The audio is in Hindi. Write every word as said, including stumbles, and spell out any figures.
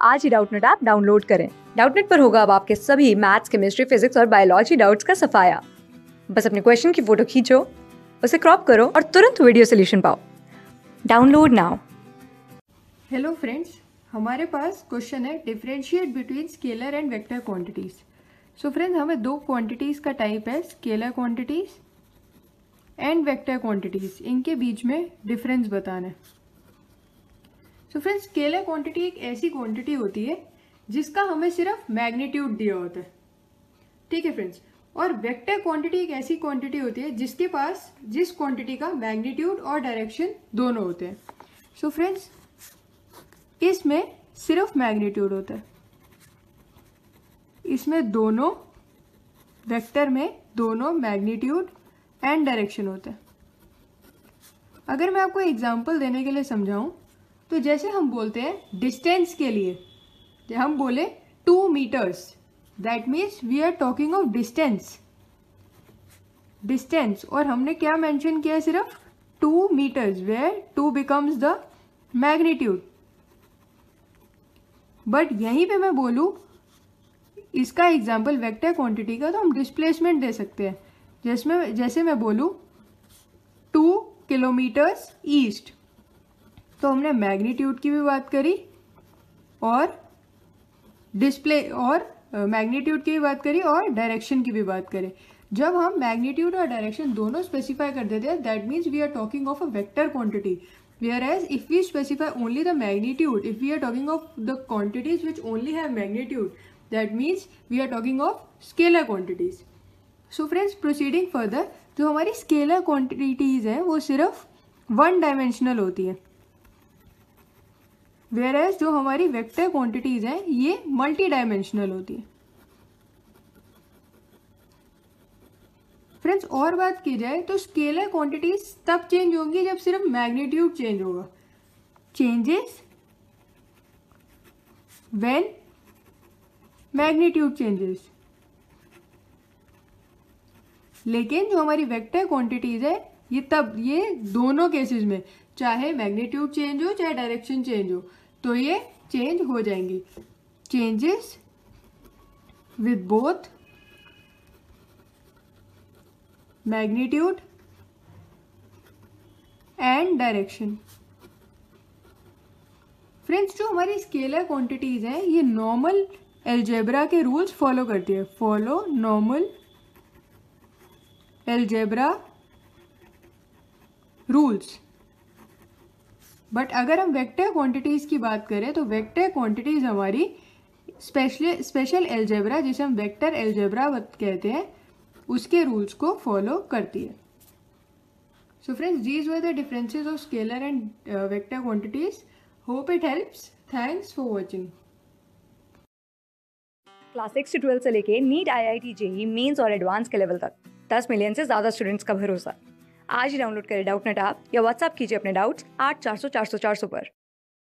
आज ही डाउटनेट ऐप डाउनलोड करें। डाउटनेट पर होगा अब आपके सभी मैथ्स, केमिस्ट्री, फिजिक्स और बायोलॉजी डाउट्स का सफाया। बस अपने क्वेश्चन की फोटो खींचो, उसे क्रॉप करो और तुरंत वीडियो सोल्यूशन पाओ। Download now. हेलो फ्रेंड्स, हमारे पास क्वेश्चन है differentiate between scalar and vector quantities. So friends, हमें दो क्वांटिटीज का टाइप है, scalar quantities and vector quantities. इनके बीच में डिफरेंस बताना है। सो फ्रेंड्स, स्केलर क्वांटिटी एक ऐसी क्वांटिटी होती है जिसका हमें सिर्फ मैग्नीट्यूड दिया होता है, ठीक है फ्रेंड्स। और वेक्टर क्वांटिटी एक ऐसी क्वांटिटी होती है जिसके पास जिस क्वांटिटी का मैग्नीट्यूड और डायरेक्शन दोनों होते हैं। सो फ्रेंड्स, इसमें सिर्फ मैग्नीट्यूड होता है, इसमें दोनों वेक्टर में दोनों मैग्नीट्यूड एंड डायरेक्शन होता है। अगर मैं आपको एग्जांपल देने के लिए समझाऊं तो जैसे हम बोलते हैं डिस्टेंस के लिए, जब हम बोले two metres, that means we are talking of distance distance और हमने क्या मेंशन किया, सिर्फ two metres, where two becomes the magnitude. But यहीं पे मैं बोलूं इसका एग्जाम्पल वेक्टर क्वांटिटी का, तो हम डिस्प्लेसमेंट दे सकते हैं। जिसमें जैसे मैं बोलूं टू किलोमीटर्स ईस्ट, तो हमने मैग्नीट्यूड की भी बात करी और डिस्प्ले और मैग्नीट्यूड की भी बात करी और डायरेक्शन की भी बात करें। जब हम मैग्नीट्यूड और डायरेक्शन दोनों स्पेसिफाई कर देते हैं, that means we are talking of a vector quantity. Whereas if we specify only the magnitude, if we are talking of the quantities which only have magnitude, that means we are talking of scalar quantities. So friends, proceeding further, जो हमारी scalar quantities है वो सिर्फ one dimensional होती है, whereas जो हमारी vector quantities है ये multi dimensional होती है। फ्रेंड्स, और बात की जाए तो स्केलर क्वांटिटीज तब चेंज होंगी जब सिर्फ मैग्नीट्यूड चेंज होगा, चेंजेस व्हेन मैग्नीट्यूड चेंजेस। लेकिन जो हमारी वेक्टर क्वांटिटीज है ये तब, ये दोनों केसेस में, चाहे मैग्नीट्यूड चेंज हो चाहे डायरेक्शन चेंज हो, तो ये चेंज हो जाएंगी। Changes with both magnitude and direction. Friends, जो हमारी स्केलर क्वांटिटीज हैं ये नॉर्मल एलजेब्रा के रूल्स फॉलो करती है। Follow normal algebra rules. But अगर हम वेक्टर क्वांटिटीज की बात करें तो वेक्टर क्वांटिटीज हमारी स्पेशल स्पेशल एलजेब्रा, जिसे हम वेक्टर एलजेब्रा कहते हैं, उसके रूल्स को फॉलो करती है। So friends, these were the differences of scalar and vector quantities. Hope it helps. Thanks for watching. Class six से ट्वेल्थ से लेके NEET, I I T, JEE Mains और एडवांस के लेवल तक दस मिलियन से ज्यादा स्टूडेंट्स का भरोसा। आज ही डाउनलोड करें डाउटनेट ऐप या व्हाट्सएप कीजिए अपने डाउट्स आठ चार सौ चार सौ चार सौ पर।